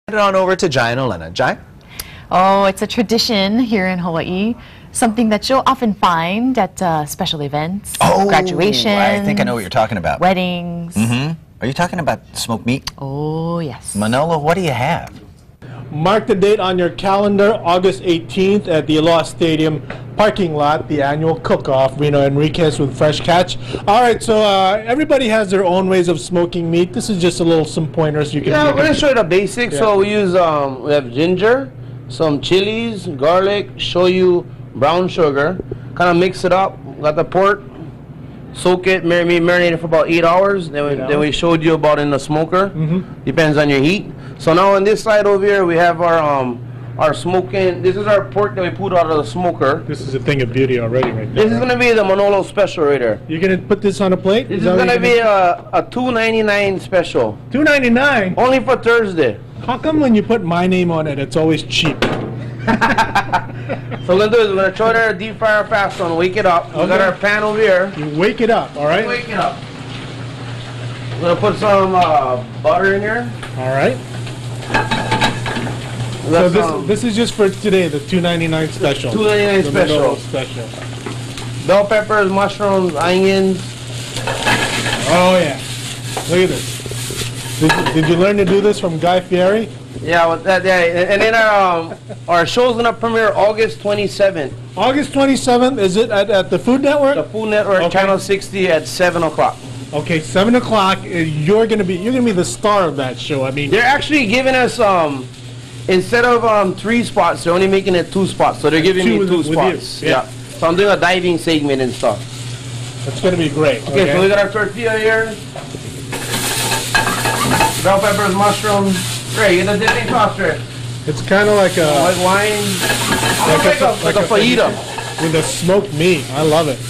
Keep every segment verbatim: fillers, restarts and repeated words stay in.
Head on over to Jai and Olena. Jai? Oh, it's a tradition here in Hawaii. Something that you'll often find at uh, special events, oh, graduations. I think I know what you're talking about. Weddings. Mm-hmm. Are you talking about smoked meat? Oh, yes. Manolo, what do you have? Mark the date on your calendar, August eighteenth at the Aloha Stadium parking lot, the annual cook-off, Reno Enriquez with Fresh Catch. All right, so uh, everybody has their own ways of smoking meat. This is just a little some pointers you can. Yeah, you we're can gonna show you the basics. Yeah. So we use um, we have ginger, some chilies, garlic, shoyu, brown sugar. Kind of mix it up. Got the pork. Soak it, marinate, marinate it for about eight hours. Then we, Eight then hours. we showed you about in the smoker. Mm-hmm. Depends on your heat. So now on this side over here, we have our um our smoking. This is our pork that we pulled out of the smoker. This is a thing of beauty already, right there. This is gonna be the Manolo special right there. You're gonna put this on a plate? This is, that what gonna you're be a, a two ninety-nine special. two ninety-nine. Only for Thursday. How come when you put my name on it, it's always cheap? So we're gonna do is we're gonna throw it in our deep fryer fast one, wake it up. We got Okay. our pan over here. You wake it up, all right? Wake it up. We're gonna put some uh, butter in here. All right. We got So some this this is just for today, the two ninety-nine special. two ninety-nine The Manolo special. special. Bell peppers, mushrooms, onions. Oh yeah. Look at this. Did, did you learn to do this from Guy Fieri? Yeah, with that, yeah. And, and then our um, our show's gonna premiere August twenty-seventh. August twenty-seventh, is it at, at the Food Network? The Food Network, Okay. Channel sixty at seven o'clock. Okay, seven o'clock. uh, You're gonna be you're gonna be the star of that show. I mean, They're actually giving us um instead of um three spots, they're only making it two spots. So they're giving Two me with- two with you, spots. yeah. So I'm doing a diving segment and stuff. it's gonna be great. Okay, so we got our tortilla here. Bell peppers, mushrooms. Ray, you get the dipping sauce, Ray. It's kind of like a White wine. like Like, a- a, like a fajita. with the smoked meat. I love it.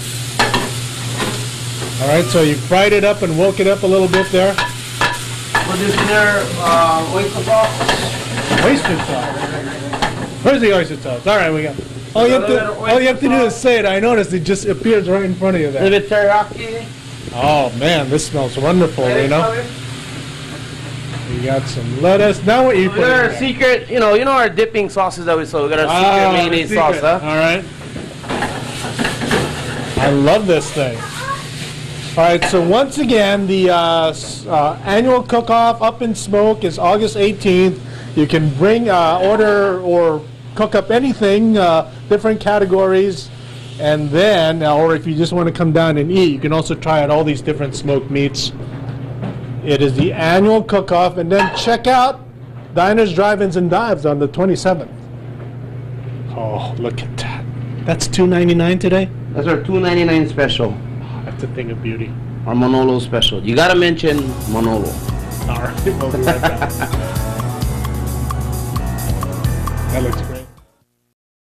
All right, so you fried it up and woke it up a little bit there. Put this in there, uh, oyster sauce. Oyster sauce. Where's the oyster sauce? All right, we got. All you have to all you have to do is say it. I noticed it just appears right in front of you A there. little bit teriyaki. Oh man, this smells wonderful. You know, you got some lettuce. Now what you We put? got in our there? secret, you know, you know our dipping sauces that we saw. We got our secret Ah, mayonnaise the sauce, secret. huh? All right. I love this thing. All right, so once again, the uh, s- uh, annual cook-off Up in Smoke is August eighteenth. You can bring, uh, order, or cook up anything, uh, different categories, and then, uh, or if you just want to come down and eat, you can also try out all these different smoked meats. It is the annual cook-off, and then check out Diners, Drive-Ins, and Dives on the twenty-seventh. Oh, look at that. That's two ninety-nine today? That's our two ninety-nine special, That's a thing of beauty. our Manolo special. You gotta mention Manolo. All right, we'll be right back. That looks great.